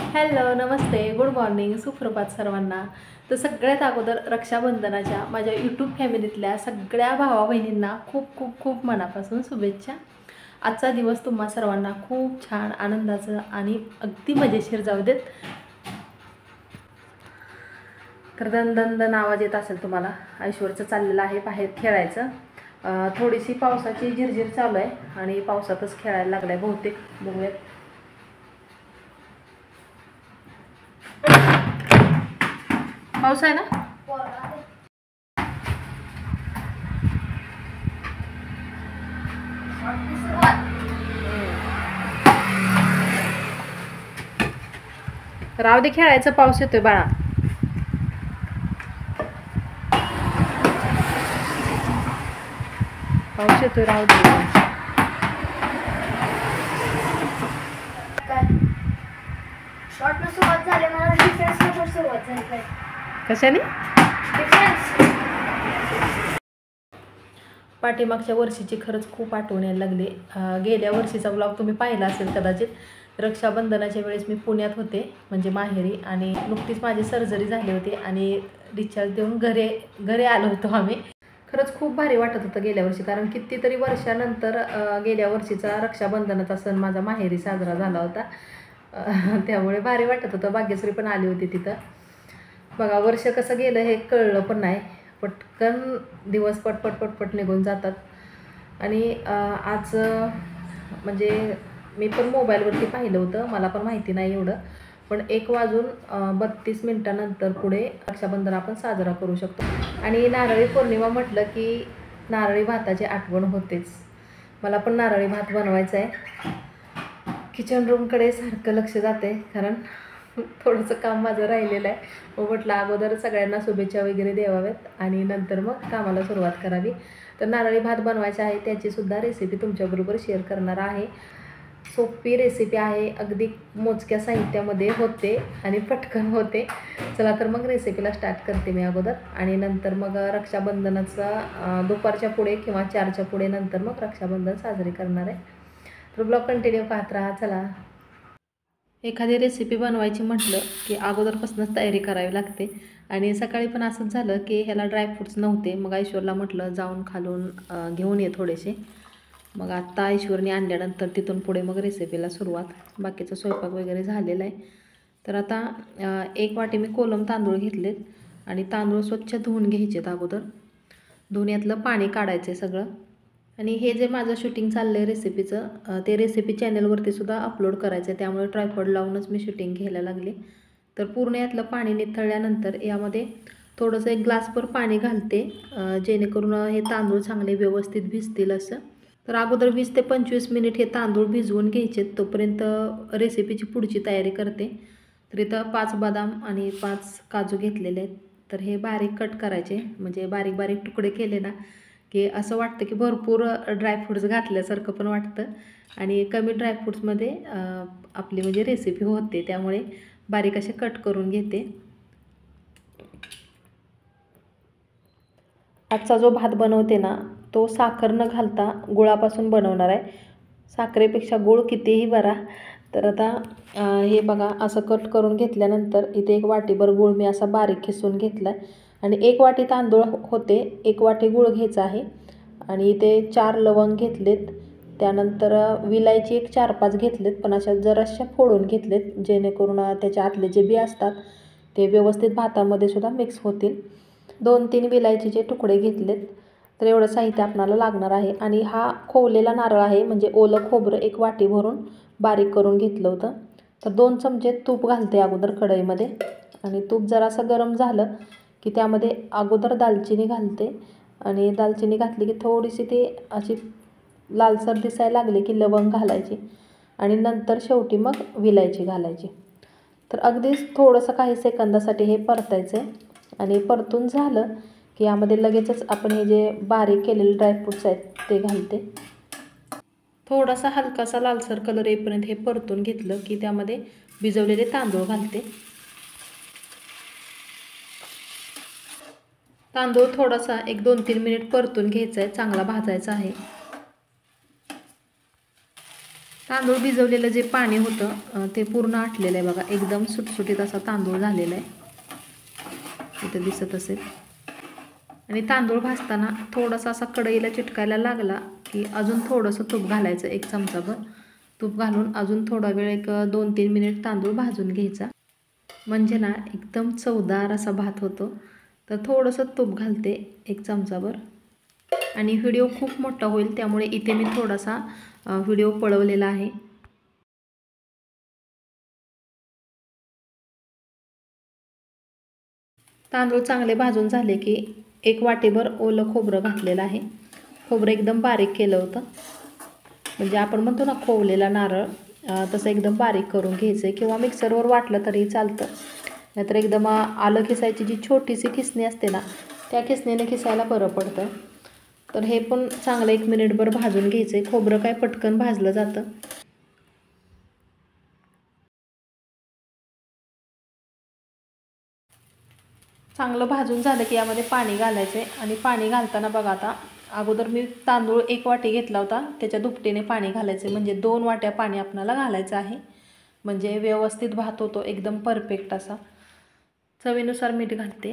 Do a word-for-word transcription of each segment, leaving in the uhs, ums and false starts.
Hello, नमस्ते, good morning, सुप्रभात सर्वांना. तर सगळ्यात अगोदर रक्षाबंधनाच्या माझ्या यूट्यूब फॅमिलीतल्या सगळ्या भावा बहिणींना खूप खूप खूप मनापासून शुभेच्छा. आजचा दिवस तुम्हा सर्वांना खूप छान आनंदाचं आणि अगदी मजेशीर जाऊ देत. तर दन दन दन आवाज येत असेल तुम्हाला. ऐश्वर्यचं चाललेलं आहे बाहेर खेळायचं. थोडीशी पावसाची झिरझिर चालू आहे आणि पावसातच खेळायला लागलाय बहुतेक. बघूयात. पाऊस आहे ना. राव दे खेळायचं, पाऊस येतोय बाळा. पाऊस येतोय, राहू दे. शॉर्टनं सुरुवात झाली, मला डिफेन्सला सुरुवात झाली. कशाने? डिफेन्स. पाठीमागच्या वर्षीची खरंच खूप आठवण यायला लागली. गेल्या वर्षीचा ब्लॉग तुम्ही पाहिला असेल कदाचित. रक्षाबंधनाच्या वेळेस मी पुण्यात होते, म्हणजे माहेरी, आणि नुकतीच माझी सर्जरी झाली होती आणि डिस्चार्ज देऊन घरी घरी आलो होतो आम्ही. खरंच खूप भारी वाटत होतं गेल्या वर्षी, कारण कितीतरी वर्षानंतर गेल्या वर्षीचा रक्षाबंधनाचा सण माझा माहेरी साजरा झाला होता. त्यामुळे भारी वाटत होतं. भाग्यश्री पण आली होती तिथं. बघा, वर्ष कसं गेलं हे कळलं पण नाही. पटकन दिवस पटपट पटपट निघून जातात. आणि आज म्हणजे मी पण मोबाईलवरती पाहिलं होतं, मला पण माहिती नाही एवढं, पण एक वाजून बत्तीस मिनटानंतर पुढे रक्षाबंधन आपण साजरा करू शकतो. आणि नारळी पौर्णिमा म्हटलं की नारळी भाताची आठवण होतेच. मला पण नारळी भात बनवायचा आहे. किचन रूमकडे सारखं लक्ष जाते, कारण थोडंसं काम माझं राहिलेलं आहे. मग म्हटलं अगोदर सगळ्यांना शुभेच्छा वगैरे द्याव्यात आणि नंतर मग कामाला सुरुवात करावी. तर नारळी भात बनवायचा आहे, त्याचीसुद्धा रेसिपी तुमच्याबरोबर शेअर करणार आहे. सोपी रेसिपी आहे, अगदी मोजक्या साहित्यामध्ये होते आणि पटकन होते. चला तर मग रेसिपीला स्टार्ट करते मी अगोदर, आणि नंतर मग रक्षाबंधनाचा दुपारच्या पुढे किंवा चारच्या पुढे नंतर मग रक्षाबंधन साजरी करणार आहे. तर ब्लॉग कंटिन्यू पाहत राहा. चला. एखादी रेसिपी बनवायची म्हटलं की अगोदरपासूनच तयारी करावी लागते. आणि सकाळी पण असंच झालं की ह्याला ड्रायफ्रूट्स नव्हते. मग ऐश्वर्याला म्हटलं जाऊन खालून घेऊन ये थोडेसे. मग आत्ता ऐश्वर्याने आणल्यानंतर तिथून पुढे मग रेसिपीला सुरुवात. बाकीचा स्वयंपाक वगैरे झालेला आहे. तर आता एक वाटी मी कोलम तांदूळ घेतलेत आणि तांदूळ स्वच्छ धुवून घ्यायचेत अगोदर. धुण्यातलं पाणी काढायचं आहे सगळं. आणि हे जे माझं शूटिंग चाललं आहे रेसिपीचं, ते रेसिपी चॅनलवरती सुद्धा अपलोड करायचं आहे, त्यामुळे ट्रायपॉड लावूनच मी शूटिंग घ्यायला लागले. तर पूर्ण यातलं पाणी निथळल्यानंतर यामध्ये थोडंसं एक ग्लासभर पाणी घालते, जेणेकरून हे तांदूळ चांगले व्यवस्थित भिजतील असं. तर अगोदर वीस ते पंचवीस मिनिट हे तांदूळ भिजवून घ्यायचे. तोपर्यंत रेसिपीची पुढची तयारी करते. तर इथं पाच बदाम आणि पाच काजू घेतलेले आहेत. तर हे बारीक कट करायचे, म्हणजे बारीक बारीक तुकडे केले ना की असं वाटतं की भरपूर ड्रायफ्रूट्स घातल्यासारखं पण वाटतं, आणि कमी ड्रायफ्रूट्समध्ये आपली म्हणजे रेसिपी होते. त्यामुळे बारीक असे कट करून घेते. आजचा जो भात बनवते ना तो साखर न घालता गुळापासून बनवणार आहे. साखरेपेक्षा गुळ कितीही बरा. तर आता हे बघा, असं कट करून घेतल्यानंतर इथे एक वाटीभर गूळ मी असा बारीक खिसून घेतला आहे. आणि एक वाटी तांदूळ होते, एक वाटी गूळ घ्यायचा आहे. आणि इथे चार लवंग घेतलेत. त्यानंतर विलायची एक चार पाच घेतलेत, पण अशा जराशा फोडून घेतलेत, जेणेकरून त्याच्या आतले जे बी असतात ते व्यवस्थित भातामध्ये सुद्धा मिक्स होतील. दोन तीन विलायचीचे तुकडे घेतलेत. तर एवढं साहित्य आपल्याला लागणार आहे. आणि हा खोवलेला नारळ आहे, म्हणजे ओलं खोबरं एक वाटी भरून बारीक करून घेतलं होतं. तर दोन चमचे तूप घालते अगोदर कढईमध्ये. आणि तूप जरासं गरम झालं की त्यामध्ये अगोदर दालचिनी घालते. आणि दालचिनी घातली की थोडीशी ती अशी लालसर दिसायला लागली की लवंग घालायची, आणि नंतर शेवटी मग विलायची घालायची. तर अगदीच थोडंसं काही सेकंदासाठी हे परतायचं आहे. आणि परतून झालं की यामध्ये लगेचच आपण हे जे बारीक केलेले ड्रायफ्रूट्स आहेत ते घालते. थोडासा हलकासा लालसर कलर येईपर्यंत हे परतून घेतलं की त्यामध्ये भिजवलेले तांदूळ घालते. तांदूळ थोडासा एक दोन तीन मिनिट परतून घ्यायचा आहे, चांगला भाजायचा आहे. तांदूळ भिजवलेलं जे पाणी होतं ते पूर्ण आटलेलं आहे बघा. एकदम सुटसुटीत असा तांदूळ झालेला आहे, इथं दिसत असेल. आणि तांदूळ भाजताना थोडासा असा कढईला चिटकायला लागला की अजून थोडंसं तूप घालायचं, एक चमचाभर तूप घालून अजून थोडा वेळ एक दोन तीन मिनिट तांदूळ भाजून घ्यायचा, म्हणजे ना एकदम चवदार असा भात होतो. तर थोडंसं तूप घालते, एक चमचाभर. आणि व्हिडिओ खूप मोठा होईल त्यामुळे इथे मी थोडासा व्हिडिओ पळवलेला आहे. तांदूळ चांगले भाजून झाले की एक वाटीभर ओलं खोबरं घातलेलं आहे. खोबरं एकदम बारीक केलं होतं, म्हणजे आपण म्हणतो ना खोवलेला नारळ, तसं एकदम बारीक करून घ्यायचं आहे. किंवा मिक्सरवर वाटलं तरी चालतं, नाहीतर एकदम आलं खिसायची जी छोटीशी खिसणी असते ना, त्या खिसणीने खिसायला बरं पडतं. तर हे पण चांगलं एक मिनिटभर भाजून घ्यायचं आहे. खोबरं काय पटकन भाजलं जातं. चांगलं भाजून झालं की यामध्ये पाणी घालायचं आहे. आणि पाणी घालताना बघा, आता अगोदर मी तांदूळ एक वाटी घेतला होता, त्याच्या दुपटीने पाणी घालायचं आहे. म्हणजे दोन वाट्या पाणी आपल्याला घालायचं आहे, म्हणजे व्यवस्थित भात होतो एकदम परफेक्ट असा. चवीनुसार मीठ घालते.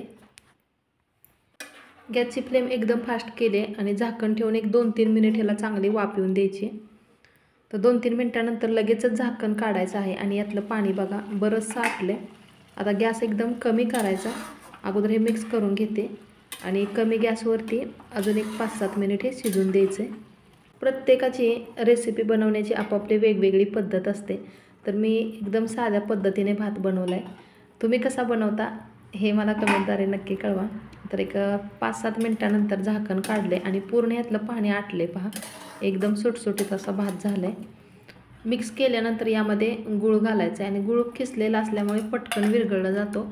गॅसची फ्लेम एकदम फास्ट केले आणि झाकण ठेवून एक दोन तीन मिनिट ह्याला चांगली वाफ येऊन द्यायची. तर दोन तीन मिनटानंतर लगेचच झाकण काढायचं आहे. आणि यातलं पाणी बघा बरंचसं आटलं. आता गॅस एकदम कमी करायचा. अगोदर हे मिक्स करून घेते आणि कमी गॅसवरती अजून एक पाच सात मिनिट हे शिजून द्यायचे. प्रत्येकाची रेसिपी बनवण्याची आपापली वेगवेगळी पद्धत असते. तर मी एकदम साध्या पद्धतीने भात बनवला आहे. तुम्ही कसा बनवता हे मला कमेंटद्वारे नक्की कळवा. तर एक पाच सात मिनटानंतर झाकण काढले आणि पूर्ण यातलं पाणी आटले पहा. एकदम सुटसुटीत असा भात झाला आहे. मिक्स केल्यानंतर यामध्ये गूळ घालायचा आहे. आणि गूळ खिसलेला असल्यामुळे पटकन विरघळला जातो.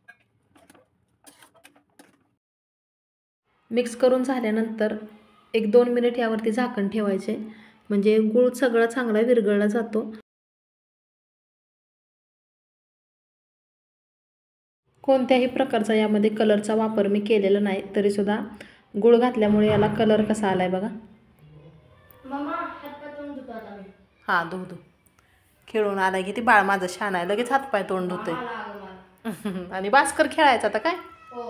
मिक्स करून झाल्यानंतर एक दोन मिनिट यावरती झाकण ठेवायचे, म्हणजे गूळ सगळा चांगला विरघळला जातो. कोणत्याही प्रकारचा यामध्ये कलरचा वापर मी केलेला नाही, तरीसुद्धा गूळ घातल्यामुळे याला कलर कसा आला आहे बघा. हां धु धु खेळून आलाय की ती बाळ माझं छान आहे, लगेच हातपाय तोंड धुतोय. आणि भास्कर खेळायचा आता काय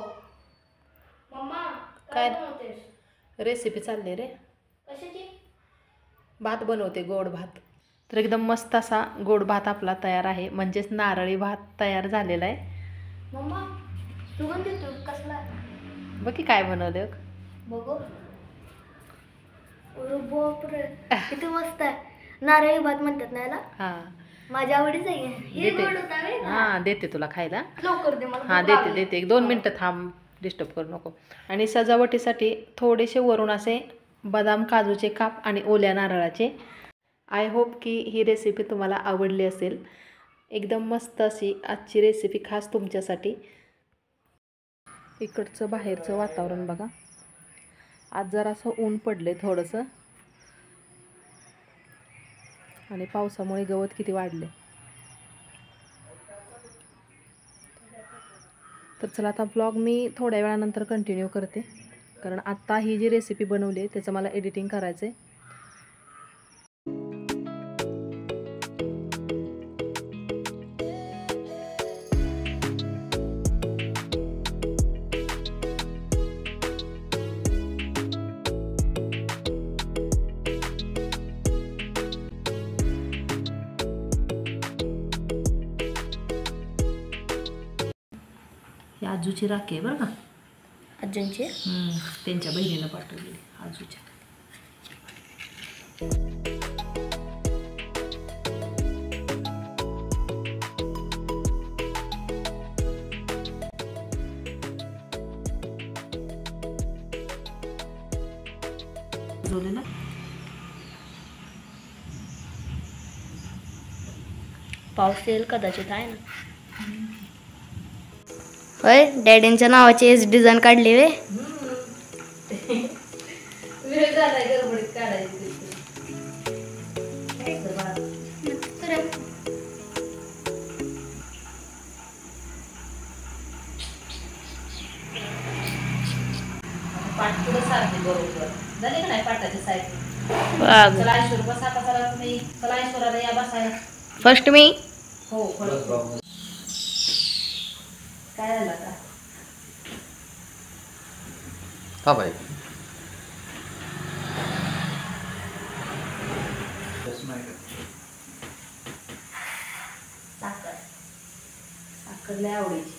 काय रेसिपी चालली रे, भात बनवते गोड भात. तर एकदम मस्त असा गोड भात आपला तयार आहे, म्हणजेच नारळी भात तयार झालेला आहे. बघ की काय बनवलं बघू. किती मस्त आहे. नारळी भात म्हणतात ना याला. हां माझ्या आवडीच आहे. हां देते तुला खायला. लवकर दे मला. हां देते देते एक दोन मिनटं थांब, डिस्टर्ब करू नको. आणि सजावटीसाठी थोडेसे वरून असे बदाम काजूचे काप आणि ओल्या नारळाचे. आय होप की ही रेसिपी तुम्हाला आवडली असेल. एकदम मस्त अशी आजची रेसिपी खास तुमच्यासाठी. इकडचं बाहेरचं वातावरण बघा, आज जरासं ऊन पडले थोडंसं आणि पावसामुळे गवत किती वाढले. तर चला आता ब्लॉग मी थोड्या वेळानंतर कंटिन्यू करते, कारण आत्ता ही जी रेसिपी बनवली आहे त्याचं मला एडिटिंग करायचं आहे. ही आजूची राखी आहे बरं का, आजूंची. त्यांच्या बहिणीनं पाठवलेली आजूच्या. पाऊस येईल कदाचित आहे ना. होय डॅडींच्या नावाची एस डिझाईन काढली वे. पाठ पुढं सारखी बरोबर झाली का नाही पाठाची साईड. वाघ. चला ऐश्वर बस आता, चला तुम्ही, चला ऐश्वर्याला या बसाय. फर्स्ट मी. हो बरोबर. काय झालं आता? हा भाई साखर साखर लय आवडीची.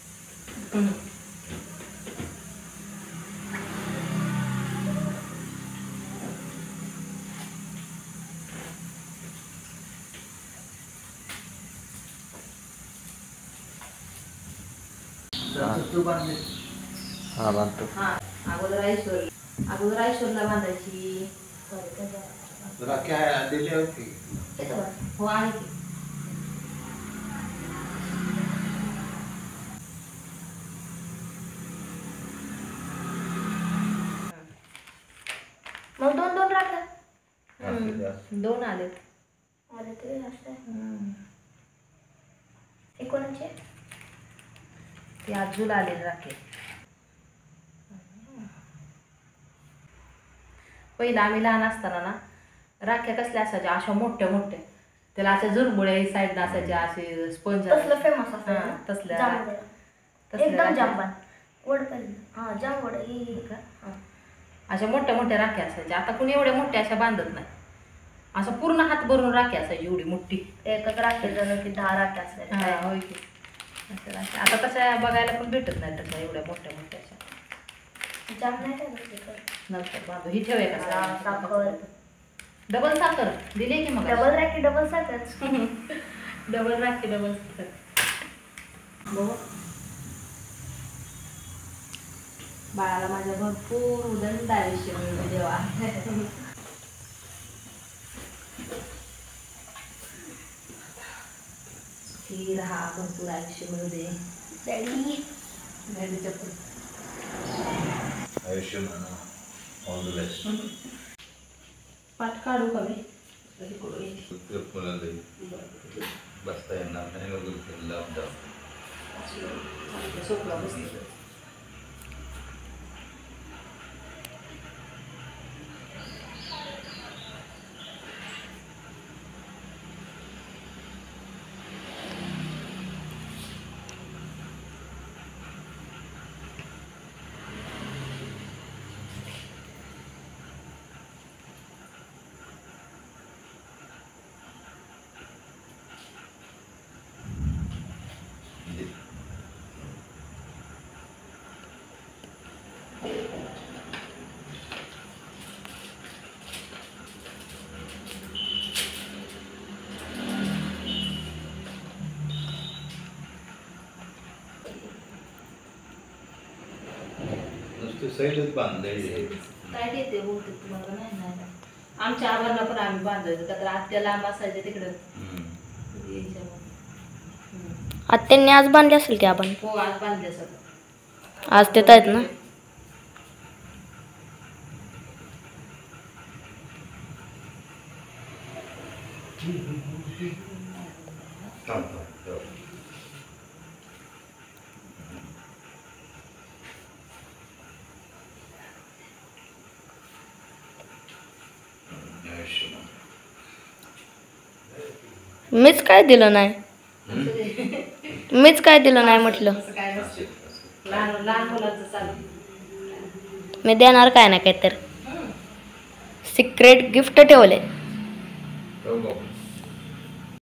हा बांधतो. हा अगोदर ऐश्वर अगोदर ऐश्वरला बांधायची. हो आहे की. मग दोन दोन राख्या दोन आलेत. आले ते असं एकोणाचे ते अजून आले राखे. पहिला आम्ही लहान असताना ना राख्या कसल्या असायच्या अशा मोठ्या मोठ्या, त्याला अशा जुरमुळ्या साईड असायच्या, असे स्पंज तसलं फेमस असतं हा, तसल्या जांभळं. तसल्या एकदम राख्या. जांभळ वड पण हा जांभळ ही का हा. अशा मोठ्या मोठ्या राख्या असायच्या. आता कुणी एवढ्या मोठ्या अशा बांधत नाही. असं पूर्ण हात भरून राखी असायची एवढी मोठी. एकच राखे जण की दहा राख्या असल्या हा होय की. असं राख्या आता तशा बघायला पण भेटत नाही तशा एवढ्या मोठ्या मोठ्या अशा. जाम नाही काय नसते. नंतर बांधू ही ठेवूया का हा, साखर डबल साखर दिले की मग डबल राखी डबल साखर डबल राखी डबल साखर. बघू बाळाला माझ्या भरपूर उदंड आयुष्य मिळू देवा. ही राहा भरपूर आयुष्य मिळू दे. डॅडी डॅडीच्या पुढे आयुष्य म्हणा ऑल द बेस्ट. पाठ काढू का मी? बसता येणार नाही वगैरे सोपला बसले. सैलच बांधलेली काय येते बहुतेक तुम्हाला नाही नाही आमच्या आबांना पण आम्ही बांधायचो का तर आत्या लांब असायचे तिकडं. आत्यांनी आज बांधले असेल की आपण. हो आज बांधले सगळं. आज देत आहेत ना. मीच काय दिलं नाही. मीच काय दिलं नाही म्हटलं. असं काय नसतं. लहान लहान मुलांचं चालू. मी देणार काय ना काय तर सिक्रेट गिफ्ट ठेवले. हो